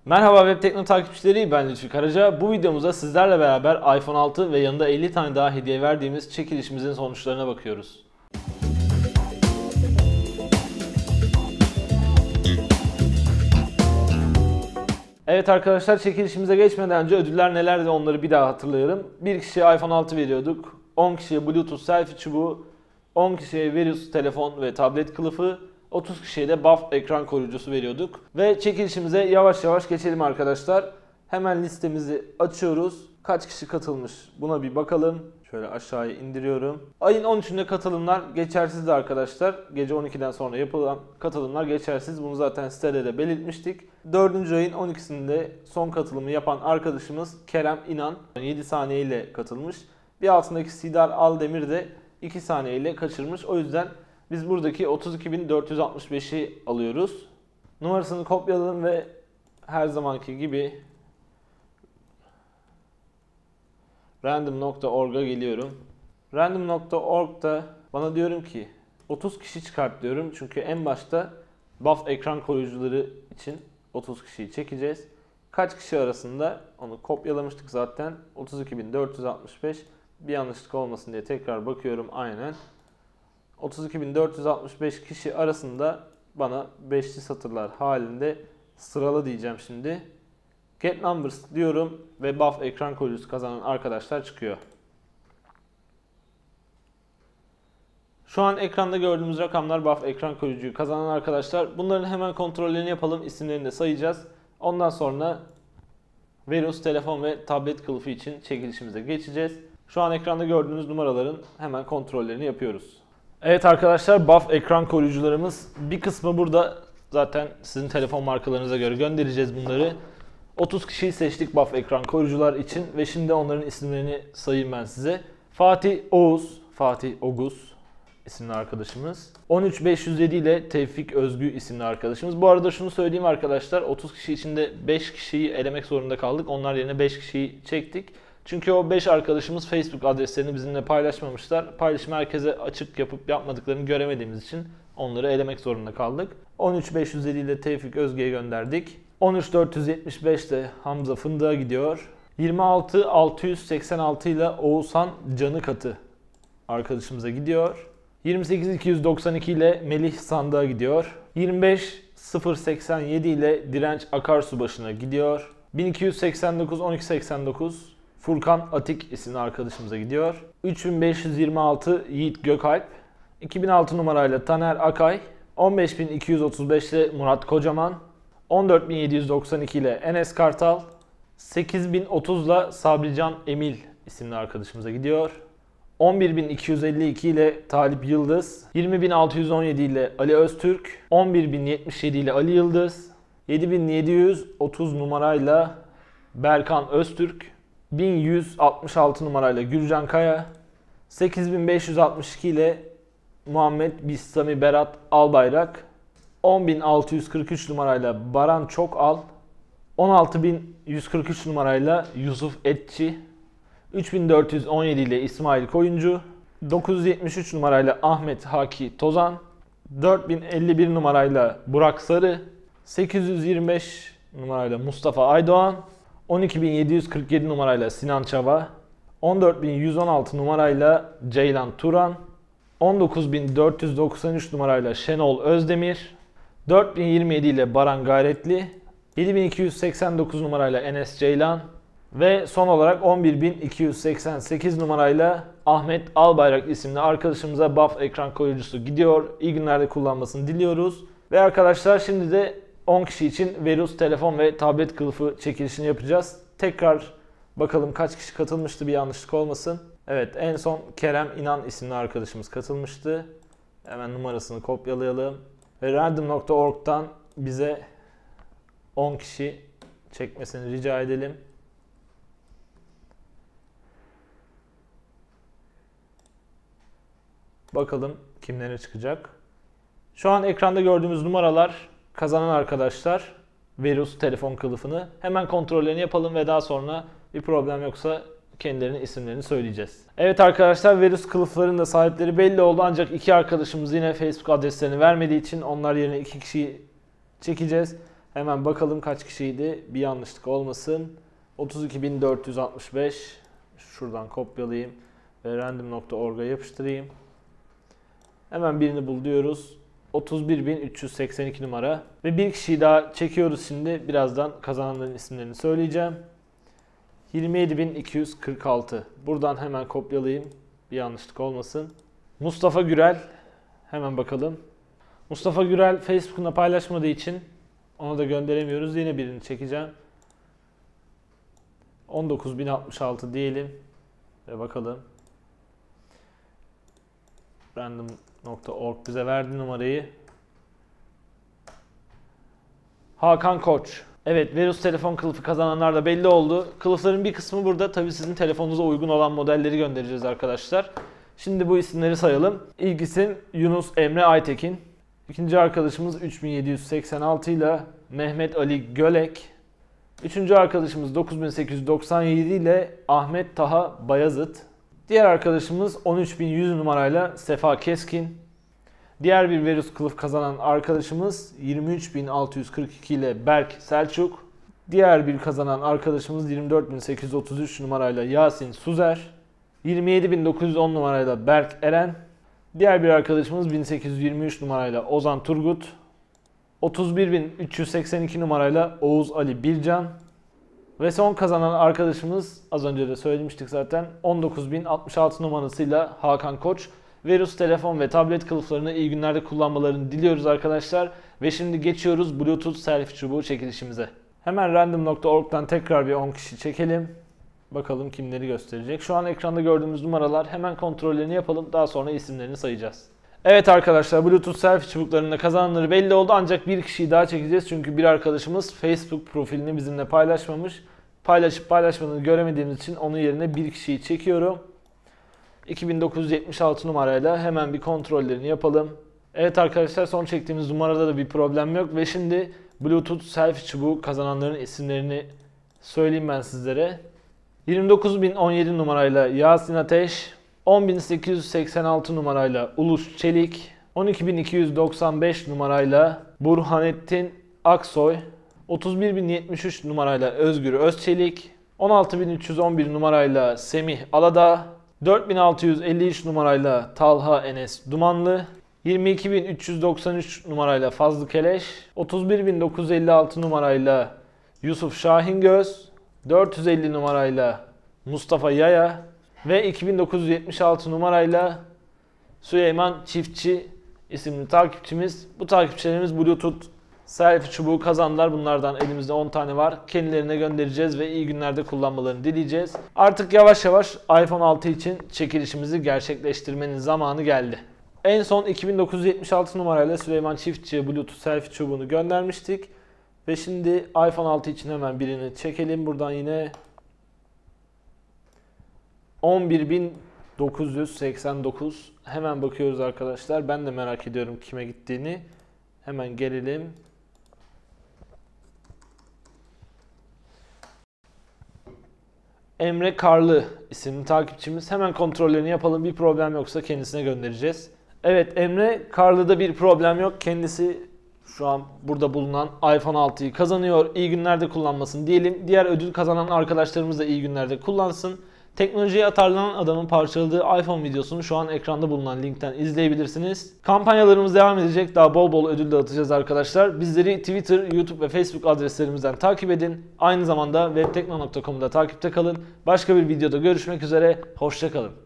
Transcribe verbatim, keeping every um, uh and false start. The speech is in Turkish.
Merhaba Web Tekno takipçileri, ben Lütfi Karaca. Bu videomuzda sizlerle beraber iPhone altı ve yanında elli tane daha hediye verdiğimiz çekilişimizin sonuçlarına bakıyoruz. Evet arkadaşlar, çekilişimize geçmeden önce ödüller nelerdi onları bir daha hatırlayalım. bir kişiye iPhone altı veriyorduk, on kişiye Bluetooth selfie çubuğu, on kişiye Verius telefon ve tablet kılıfı, otuz kişiye de buff ekran koruyucusu veriyorduk. Ve çekilişimize yavaş yavaş geçelim arkadaşlar. Hemen listemizi açıyoruz. Kaç kişi katılmış buna bir bakalım. Şöyle aşağıya indiriyorum. Ayın on üçünde katılımlar geçersizdi arkadaşlar. Gece on ikiden sonra yapılan katılımlar geçersiz. Bunu zaten sitede de belirtmiştik. dördüncü ayın on ikisinde son katılımı yapan arkadaşımız Kerem İnan yedi saniye ile katılmış. Bir altındaki Sidar Aldemir de iki saniye ile kaçırmış. O yüzden biz buradaki otuz iki bin dört yüz altmış beşi alıyoruz. Numarasını kopyaladım ve her zamanki gibi random nokta org'a geliyorum. random nokta org'da bana diyorum ki otuz kişi çıkart diyorum. Çünkü en başta buff ekran koruyucuları için otuz kişiyi çekeceğiz. Kaç kişi arasında onu kopyalamıştık zaten. otuz iki bin dört yüz altmış beş. Bir yanlışlık olmasın diye tekrar bakıyorum, aynen. otuz iki bin dört yüz altmış beş kişi arasında bana beşli satırlar halinde sıralı diyeceğim şimdi. Get numbers diyorum ve buff ekran koruyucusu kazanan arkadaşlar çıkıyor. Şu an ekranda gördüğümüz rakamlar buff ekran koruyucuyu kazanan arkadaşlar. Bunların hemen kontrollerini yapalım. İsimlerini de sayacağız. Ondan sonra Verius telefon ve tablet kılıfı için çekilişimize geçeceğiz. Şu an ekranda gördüğünüz numaraların hemen kontrollerini yapıyoruz. Evet arkadaşlar, buff ekran koruyucularımız bir kısmı burada. Zaten sizin telefon markalarınıza göre göndereceğiz bunları. otuz kişiyi seçtik buff ekran koruyucular için ve şimdi onların isimlerini sayayım ben size. Fatih Oğuz, Fatih Oguz isimli arkadaşımız. on üç bin beş yüz yedi ile Tevfik Özgü isimli arkadaşımız. Bu arada şunu söyleyeyim arkadaşlar, otuz kişi içinde beş kişiyi elemek zorunda kaldık. Onlar yerine beş kişiyi çektik. Çünkü o beş arkadaşımız Facebook adreslerini bizimle paylaşmamışlar. Paylaşım herkese açık yapıp yapmadıklarını göremediğimiz için onları elemek zorunda kaldık. on üç bin beş yüz yedi ile Tevfik Özge'ye gönderdik. on üç bin dört yüz yetmiş beş de Hamza Fındık'a gidiyor. yirmi altı bin altı yüz seksen altı ile Oğuzhan Canıkatı arkadaşımıza gidiyor. yirmi sekiz bin iki yüz doksan iki ile Melih Sandık'a gidiyor. yirmi beş bin sıfır seksen yedi ile Direnç Akarsu başına gidiyor. bin iki yüz seksen dokuz bin on iki yüz seksen dokuz Furkan Atik isimli arkadaşımıza gidiyor. üç bin beş yüz yirmi altı Yiğit Gökalp. iki bin altı numarayla Taner Akay. on beş bin iki yüz otuz beş ile Murat Kocaman. on dört bin yedi yüz doksan iki ile Enes Kartal. sekiz bin otuz ile Sabrican Emil isimli arkadaşımıza gidiyor. on bir bin iki yüz elli iki ile Talip Yıldız. yirmi bin altı yüz on yedi ile Ali Öztürk. on bir bin yetmiş yedi ile Ali Yıldız. yedi bin yedi yüz otuz numarayla Berkan Öztürk. bin yüz altmış altı numarayla Gürcan Kaya. sekiz bin beş yüz altmış iki ile Muhammed Bistami Berat Albayrak. on bin altı yüz kırk üç numarayla Baran Çokal. on altı bin yüz kırk üç numarayla Yusuf Etçi. üç bin dört yüz on yedi ile İsmail Koyuncu. dokuz yüz yetmiş üç numarayla Ahmet Haki Tozan. dört bin elli bir numarayla Burak Sarı. sekiz yüz yirmi beş numarayla Mustafa Aydoğan. on iki bin yedi yüz kırk yedi numarayla Sinan Çava. on dört bin yüz on altı numarayla Ceylan Turan. on dokuz bin dört yüz doksan üç numarayla Şenol Özdemir. dört bin yirmi yedi ile Baran Gayretli. yedi bin iki yüz seksen dokuz numarayla Enes Ceylan. Ve son olarak on bir bin iki yüz seksen sekiz numarayla Ahmet Albayrak isimli arkadaşımıza buff ekran koruyucusu gidiyor. İyi günlerde kullanmasını diliyoruz. Ve arkadaşlar şimdi de on kişi için Verius telefon ve tablet kılıfı çekilişini yapacağız. Tekrar bakalım kaç kişi katılmıştı, bir yanlışlık olmasın. Evet, en son Kerem İnan isimli arkadaşımız katılmıştı. Hemen numarasını kopyalayalım. Ve random nokta org'dan bize on kişi çekmesini rica edelim. Bakalım kimlere çıkacak. Şu an ekranda gördüğümüz numaralar kazanan arkadaşlar Verius telefon kılıfını. Hemen kontrollerini yapalım ve daha sonra bir problem yoksa kendilerinin isimlerini söyleyeceğiz. Evet arkadaşlar, Verius kılıfların da sahipleri belli oldu, ancak iki arkadaşımız yine Facebook adreslerini vermediği için onlar yerine iki kişiyi çekeceğiz. Hemen bakalım kaç kişiydi. Bir yanlışlık olmasın. otuz iki bin dört yüz altmış beş. Şuradan kopyalayayım ve random nokta org'a yapıştırayım. Hemen birini bul diyoruz. otuz bir bin üç yüz seksen iki numara. Ve bir kişiyi daha çekiyoruz şimdi. Birazdan kazananların isimlerini söyleyeceğim. yirmi yedi bin iki yüz kırk altı. Buradan hemen kopyalayayım. Bir yanlışlık olmasın. Mustafa Gürel. Hemen bakalım. Mustafa Gürel Facebook'una paylaşmadığı için ona da gönderemiyoruz. Yine birini çekeceğim. on dokuz bin altmış altı diyelim. Ve bakalım. random nokta org bize verdi numarayı. Hakan Koç. Evet, Verus telefon kılıfı kazananlar da belli oldu. Kılıfların bir kısmı burada. Tabii sizin telefonunuza uygun olan modelleri göndereceğiz arkadaşlar. Şimdi bu isimleri sayalım. İlk isim Yunus Emre Aytekin. İkinci arkadaşımız üç bin yedi yüz seksen altı ile Mehmet Ali Gölek. Üçüncü arkadaşımız dokuz bin sekiz yüz doksan yedi ile Ahmet Taha Bayazıt. Diğer arkadaşımız on üç bin yüz numarayla Sefa Keskin. Diğer bir Verus kılıf kazanan arkadaşımız yirmi üç bin altı yüz kırk iki ile Berk Selçuk. Diğer bir kazanan arkadaşımız yirmi dört bin sekiz yüz otuz üç numarayla Yasin Suzer. yirmi yedi bin dokuz yüz on numarayla Berk Eren. Diğer bir arkadaşımız bin sekiz yüz yirmi üç numarayla Ozan Turgut. otuz bir bin üç yüz seksen iki numarayla Oğuz Ali Bircan. Ve son kazanan arkadaşımız az önce de söylemiştik zaten on dokuz bin altmış altı numarasıyla Hakan Koç. Verus telefon ve tablet kılıflarını iyi günlerde kullanmalarını diliyoruz arkadaşlar. Ve şimdi geçiyoruz Bluetooth selfie çubuğu çekilişimize. Hemen random nokta org'dan tekrar bir on kişi çekelim. Bakalım kimleri gösterecek. Şu an ekranda gördüğümüz numaralar, hemen kontrollerini yapalım. Daha sonra isimlerini sayacağız. Evet arkadaşlar, Bluetooth selfie çubuklarında kazananları belli oldu. Ancak bir kişiyi daha çekeceğiz. Çünkü bir arkadaşımız Facebook profilini bizimle paylaşmamış. Paylaşıp paylaşmadığını göremediğimiz için onun yerine bir kişiyi çekiyorum. iki bin dokuz yüz yetmiş altı numarayla hemen bir kontrollerini yapalım. Evet arkadaşlar, son çektiğimiz numarada da bir problem yok. Ve şimdi Bluetooth selfie çubuğu kazananların isimlerini söyleyeyim ben sizlere. yirmi dokuz bin on yedi numarayla Yasin Ateş, on bin sekiz yüz seksen altı numarayla Uluş Çelik, on iki bin iki yüz doksan beş numarayla Burhanettin Aksoy, otuz bir bin yetmiş üç numarayla Özgür Özçelik, on altı bin üç yüz on bir numarayla Semih Aladağ, dört bin altı yüz elli üç numarayla Talha Enes Dumanlı, yirmi iki bin üç yüz doksan üç numarayla Fazlı Keleş, otuz bir bin dokuz yüz elli altı numarayla Yusuf Şahingöz, dört yüz elli numarayla Mustafa Yaya ve iki bin dokuz yüz yetmiş altı numarayla Süleyman Çiftçi isimli takipçimiz. Bu takipçilerimiz Bluetooth selfie çubuğu kazandılar. Bunlardan elimizde on tane var. Kendilerine göndereceğiz ve iyi günlerde kullanmalarını dileyeceğiz. Artık yavaş yavaş iPhone altı için çekilişimizi gerçekleştirmenin zamanı geldi. En son iki bin dokuz yüz yetmiş altı numarayla Süleyman Çiftçi'ye Bluetooth selfie çubuğunu göndermiştik. Ve şimdi iPhone altı için hemen birini çekelim. Buradan yine on bir bin dokuz yüz seksen dokuz. Hemen bakıyoruz arkadaşlar. Ben de merak ediyorum kime gittiğini. Hemen gelelim. Emre Karlı isimli takipçimiz. Hemen kontrollerini yapalım. Bir problem yoksa kendisine göndereceğiz. Evet, Emre Karlı'da bir problem yok. Kendisi şu an burada bulunan iPhone altıyı kazanıyor. İyi günlerde kullanmasın diyelim. Diğer ödül kazanan arkadaşlarımız da iyi günlerde kullansın. Teknolojiye atarlanan adamın parçaladığı iPhone videosunu şu an ekranda bulunan linkten izleyebilirsiniz. Kampanyalarımız devam edecek. Daha bol bol ödül dağıtacağız arkadaşlar. Bizleri Twitter, YouTube ve Facebook adreslerimizden takip edin. Aynı zamanda webtekno nokta com'da takipte kalın. Başka bir videoda görüşmek üzere. Hoşça kalın.